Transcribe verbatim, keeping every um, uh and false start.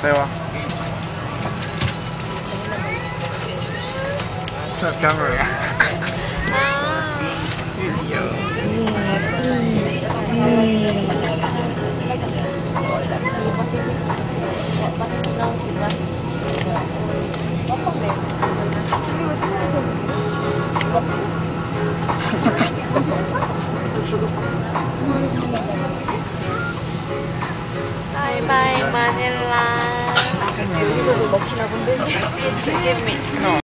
Sewa. It's not camera. Video. Bye bye Manila. Give me.